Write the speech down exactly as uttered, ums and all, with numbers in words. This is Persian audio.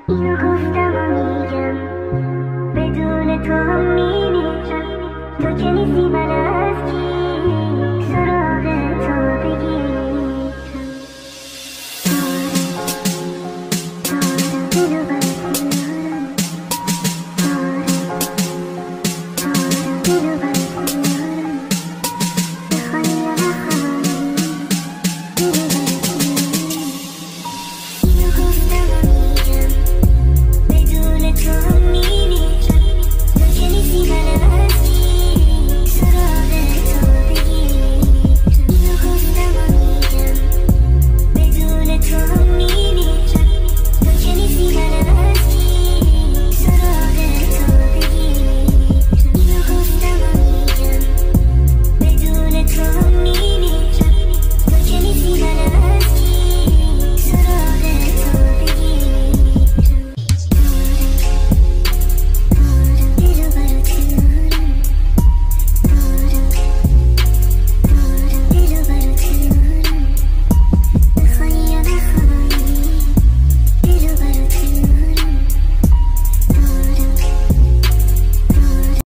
اینو گفتم و میگم بدون تو هم میمیرم. تو که نیستی من از کی سراغ